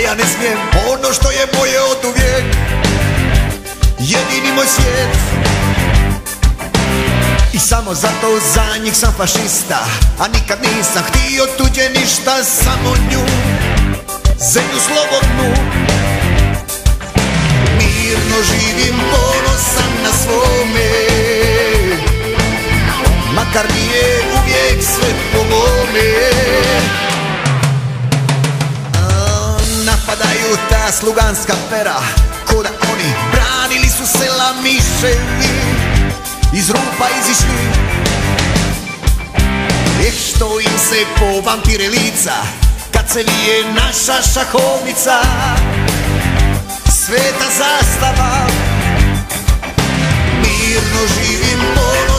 ja ne smijem ono što je moje od uvijek, jedini moj svijet. I samo zato za njih sam fašista, a nikad nisam htio tuđe ništa, samo nju, zemlju slobodnu. Mirno živim, ponosan na svome, makar nije uvijek sve po mome. Napadaju ta sluganska pera, ko da oni branili su sela miševi, iz rupa izišli. Što im se po vampire lica, kad se vije naša šahovnica, sveta zastava. Mirno živim,